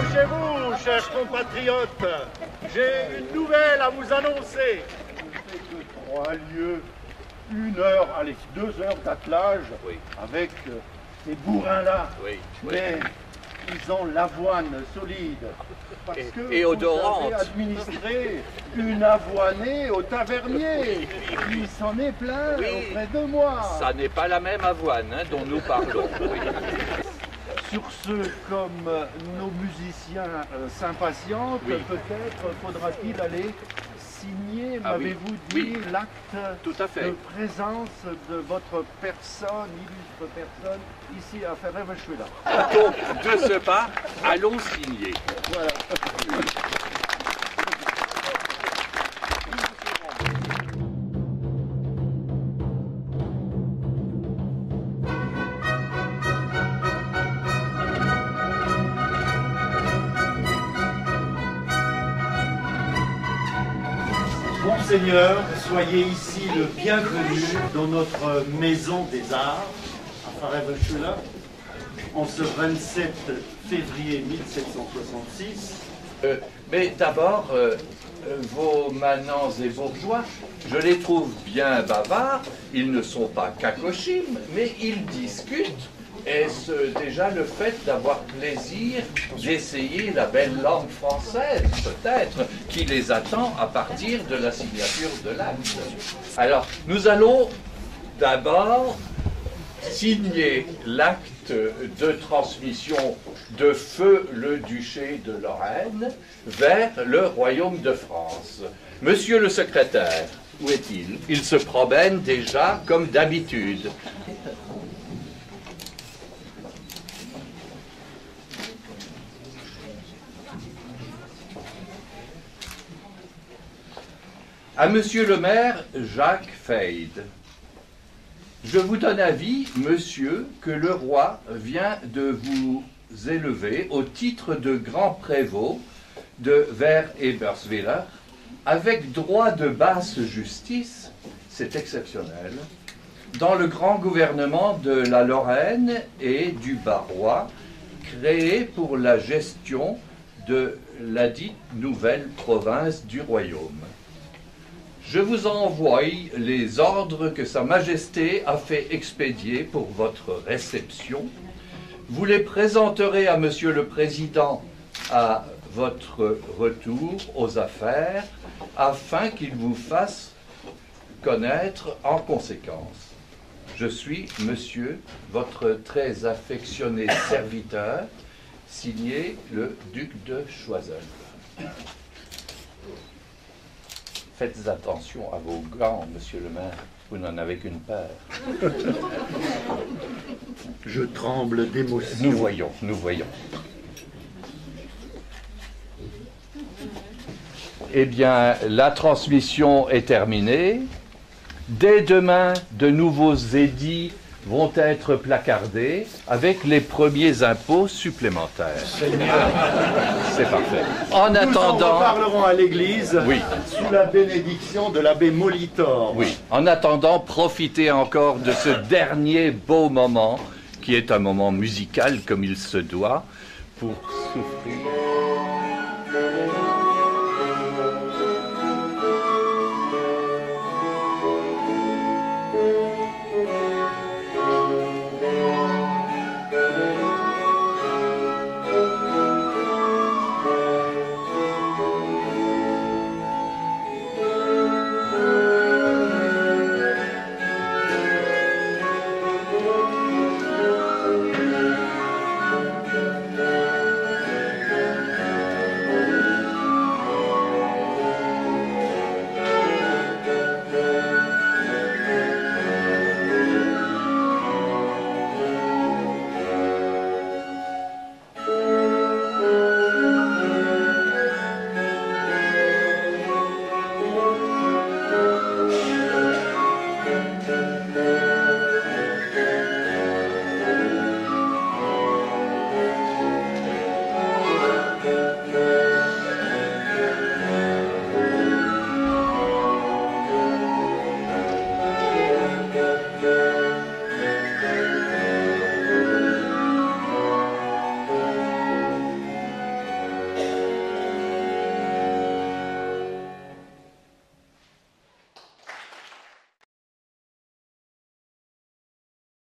Approchez-vous, chers compatriotes. J'ai une nouvelle à vous annoncer. 3 lieues, 1 heure, allez, 2 heures d'attelage avec ces bourrins-là. Oui. Mais ils ont l'avoine solide. Parce que et odorante. vous avez administré une avoinée au tavernier. Il s'en est plaint auprès de moi. Ça n'est pas la même avoine dont nous parlons. Oui. Sur ce, comme nos musiciens s'impatientent, peut-être faudra-t-il aller signer, m'avez-vous dit, l'acte de présence de votre personne, illustre personne, ici à Ferrer-Weschwiller. Donc, de ce pas, allons signer. Voilà. Monseigneur, soyez ici le bienvenu dans notre maison des arts, à Ferrer-Weschwiller, en ce 27 février 1766. Mais d'abord, vos manants et bourgeois, je les trouve bien bavards, ils ne sont pas cacochimes, mais ils discutent. Est-ce déjà le fait d'avoir plaisir d'essayer la belle langue française, peut-être, qui les attend à partir de la signature de l'acte? Alors, nous allons d'abord signer l'acte de transmission de feu le duché de Lorraine vers le royaume de France. Monsieur le secrétaire, où est-il? Il se promène déjà comme d'habitude. À Monsieur le maire Jacques Feyde. Je vous donne avis, monsieur, que le roi vient de vous élever au titre de grand prévôt de Ver-Eberswiller, avec droit de basse justice, c'est exceptionnel, dans le grand gouvernement de la Lorraine et du Barrois, créé pour la gestion de la dite nouvelle province du royaume. Je vous envoie les ordres que Sa Majesté a fait expédier pour votre réception. Vous les présenterez à Monsieur le Président à votre retour aux affaires, afin qu'il vous fasse connaître en conséquence. Je suis, monsieur, votre très affectionné serviteur, signé le duc de Choiseul. Faites attention à vos gants, monsieur le maire, vous n'en avez qu'une paire. Je tremble d'émotion. Nous voyons, nous voyons. Eh bien, la transmission est terminée. Dès demain, de nouveaux édits vont être placardés avec les premiers impôts supplémentaires. C'est parfait. En attendant, nous en reparlerons à l'église oui, sous la bénédiction de l'abbé Molitor. Oui. En attendant, profitez encore de ce dernier beau moment qui est un moment musical comme il se doit pour souffrir.